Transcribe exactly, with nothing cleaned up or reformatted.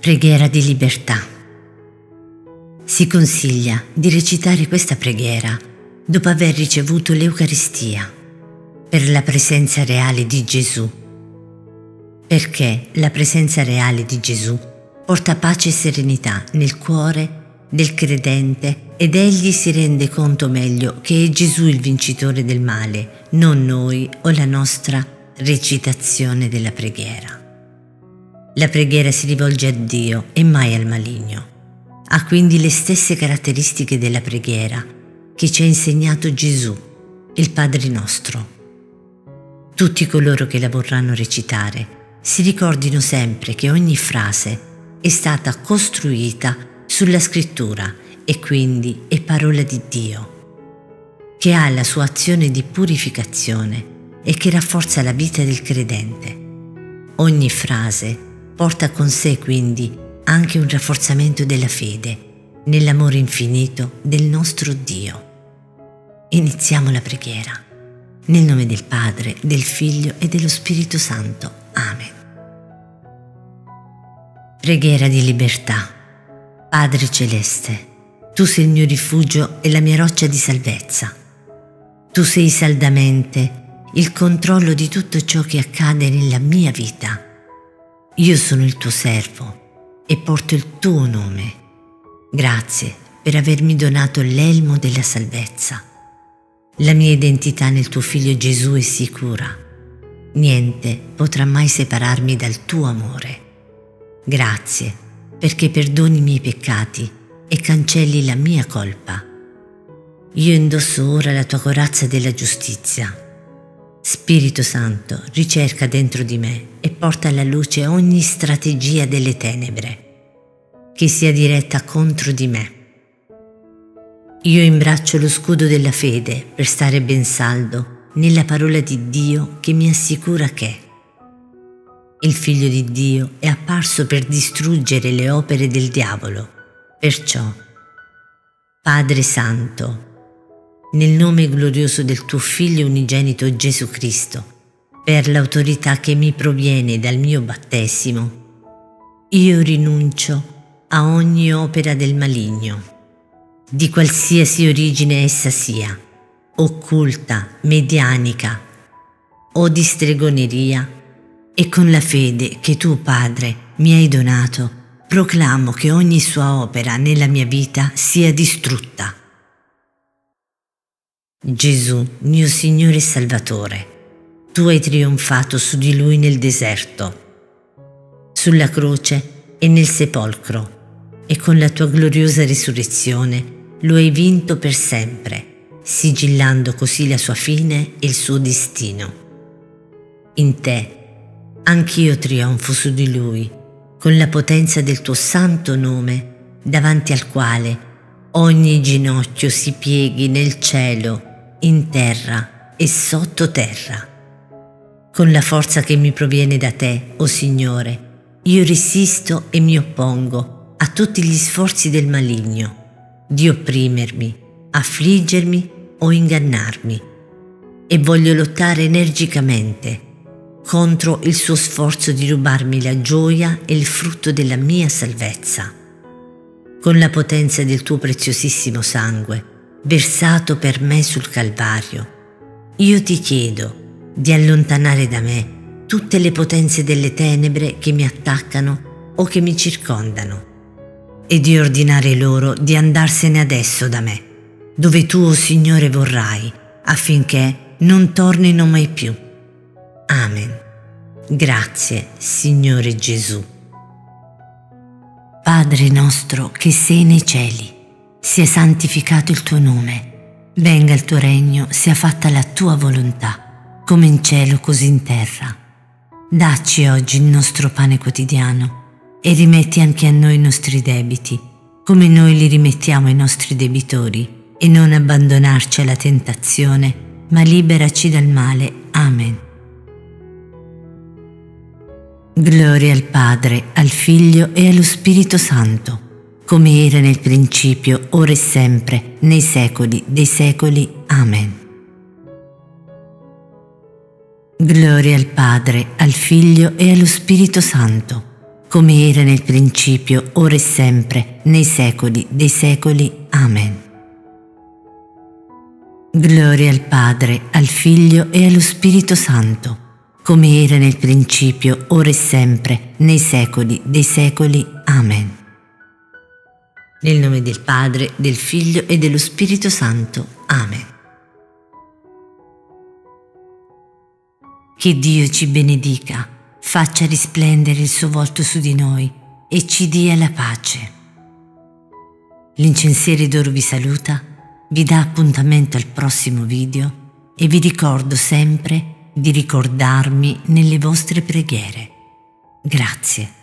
Preghiera di libertà. Si consiglia di recitare questa preghiera dopo aver ricevuto l'Eucaristia per la presenza reale di Gesù, perché la presenza reale di Gesù porta pace e serenità nel cuore del credente ed egli si rende conto meglio che è Gesù il vincitore del male, non noi o la nostra recitazione della preghiera. La preghiera si rivolge a Dio e mai al maligno. Ha quindi le stesse caratteristiche della preghiera che ci ha insegnato Gesù, il Padre nostro. Tutti coloro che la vorranno recitare si ricordino sempre che ogni frase è stata costruita sulla scrittura e quindi è parola di Dio, che ha la sua azione di purificazione e che rafforza la vita del credente. Ogni frase porta con sé quindi anche un rafforzamento della fede nell'amore infinito del nostro Dio. Iniziamo la preghiera. Nel nome del Padre, del Figlio e dello Spirito Santo. Amen. Preghiera di libertà. Padre Celeste, Tu sei il mio rifugio e la mia roccia di salvezza. Tu sei saldamente il controllo di tutto ciò che accade nella mia vita. Io sono il tuo servo e porto il tuo nome. Grazie per avermi donato l'elmo della salvezza. La mia identità nel tuo Figlio Gesù è sicura. Niente potrà mai separarmi dal tuo amore. Grazie perché perdoni i miei peccati e cancelli la mia colpa. Io indosso ora la tua corazza della giustizia. Spirito Santo, ricerca dentro di me e porta alla luce ogni strategia delle tenebre che sia diretta contro di me. Io imbraccio lo scudo della fede per stare ben saldo nella parola di Dio che mi assicura che il Figlio di Dio è apparso per distruggere le opere del diavolo. Perciò, Padre Santo, nel nome glorioso del tuo Figlio unigenito Gesù Cristo, per l'autorità che mi proviene dal mio battesimo, io rinuncio a ogni opera del maligno, di qualsiasi origine essa sia, occulta, medianica o di stregoneria, e con la fede che tu, Padre, mi hai donato, proclamo che ogni sua opera nella mia vita sia distrutta. Gesù, mio Signore e Salvatore, tu hai trionfato su di lui nel deserto, sulla croce e nel sepolcro, e con la tua gloriosa risurrezione lo hai vinto per sempre, sigillando così la sua fine e il suo destino. In te anch'io trionfo su di lui, con la potenza del tuo santo nome, davanti al quale ogni ginocchio si pieghi nel cielo, in terra e sottoterra. Con la forza che mi proviene da te, o Signore, io resisto e mi oppongo a tutti gli sforzi del maligno di opprimermi, affliggermi o ingannarmi, e voglio lottare energicamente contro il suo sforzo di rubarmi la gioia e il frutto della mia salvezza. Con la potenza del tuo preziosissimo sangue, versato per me sul Calvario, io ti chiedo di allontanare da me tutte le potenze delle tenebre che mi attaccano o che mi circondano, e di ordinare loro di andarsene adesso da me, dove tu, o Signore, vorrai, affinché non tornino mai più. Amen. Grazie, Signore Gesù. Padre nostro che sei nei cieli, sia santificato il tuo nome, venga il tuo regno, sia fatta la tua volontà, come in cielo così in terra. Dacci oggi il nostro pane quotidiano e rimetti anche a noi i nostri debiti, come noi li rimettiamo ai nostri debitori, e non abbandonarci alla tentazione, ma liberaci dal male. Amen. Gloria al Padre, al Figlio e allo Spirito Santo, come era nel principio, ora e sempre, nei secoli dei secoli. Amen. Gloria al Padre, al Figlio e allo Spirito Santo, come era nel principio, ora e sempre, nei secoli dei secoli. Amen. Gloria al Padre, al Figlio e allo Spirito Santo, come era nel principio, ora e sempre, nei secoli dei secoli. Amen. Nel nome del Padre, del Figlio e dello Spirito Santo. Amen. Che Dio ci benedica, faccia risplendere il suo volto su di noi e ci dia la pace. L'incensiere d'oro vi saluta, vi dà appuntamento al prossimo video e vi ricordo sempre di ricordarmi nelle vostre preghiere. Grazie.